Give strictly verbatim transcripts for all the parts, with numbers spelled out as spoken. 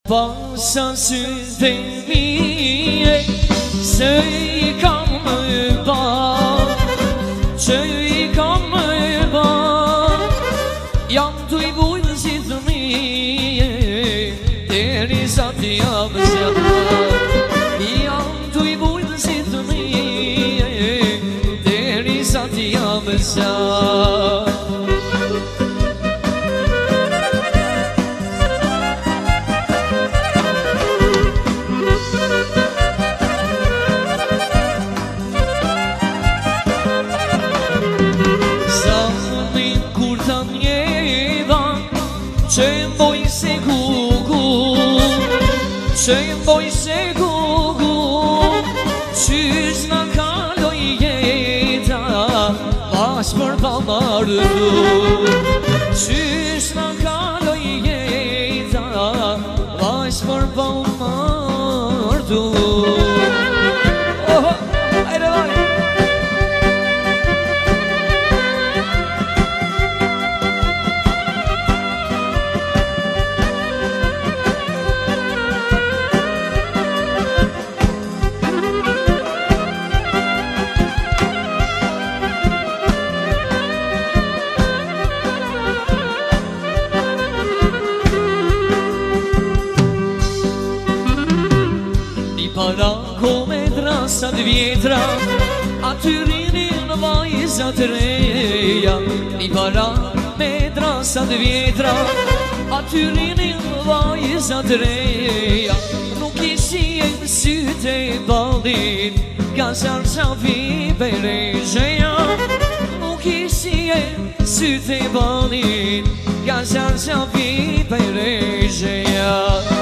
Pasa sytë mije, se I kam më ba, që I kam më ba. Jam të I vujtë si të mije, deri sa të jam zjarë. Jam të I vujtë si të mije, deri sa të jam zjarë. Që mboj se gugu, që mboj se gugu, qysh në kaloj jeta, pas për pa mardu. Qysh në kaloj jeta, pas për pa mardu. Oho, ajde vaj! Para ko me drasat vjetra, aty rinin vajzat reja. Ni para me drasat vjetra, aty rinin vajzat reja. Nuk I shien syte balin, ka Qafi Berezheja. Nuk I shien syte balin, ka Qafi Berezheja.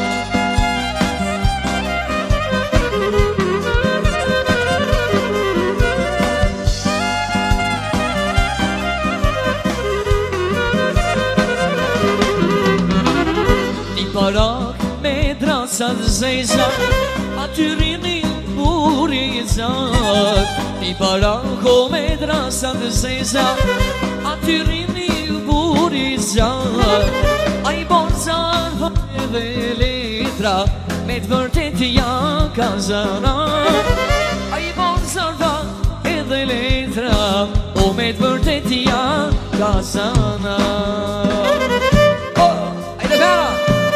Parak me drasat zezat, aty rinin burizat. Ni parako me drasat zezat, aty rinin burizat. A I bon zarfa dhe letra, me të vërtet ja kazana. A I bon zarfa edhe letra, o me të vërtet ja kazana. Oh, ajde vera!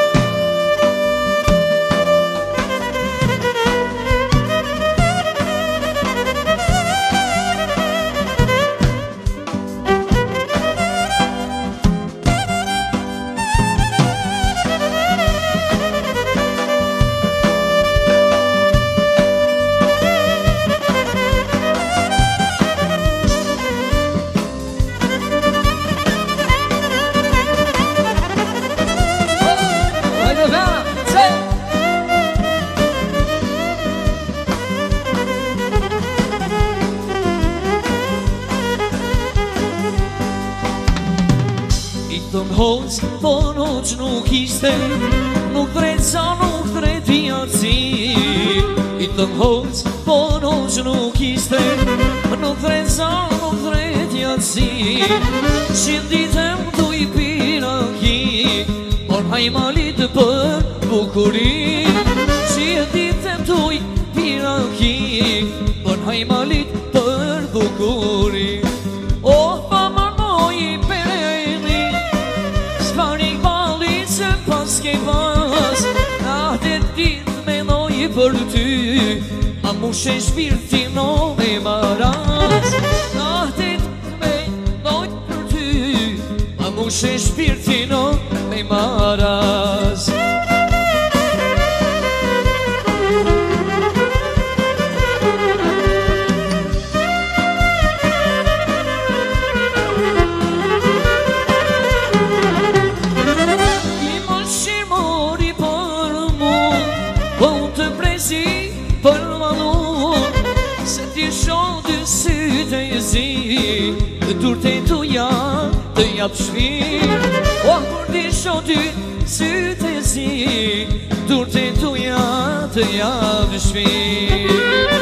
Hoc, po noq nuk ishte, nuk drejt sa nuk drejt jaci. I thëm hoc, po noq nuk ishte, nuk drejt sa nuk drejt jaci. Qit ditëm tu I pira ki, por hajmalit për bukuri. Qit ditëm tu I pira ki, por hajmalit për bukuri. O, pa marmoj I pereni, Spanik balit se pas ke pas, nahtet dit me noj për ty, a mu she shpirtin o me maras. Nahtet me noj për ty, a mu she shpirtin o me maras. Për malun, se ti shoh dy sytë e zi, durte tu ja të jap shpir. O, kur ti shoh dy sytë e zi, durte tu ja të jap shpir.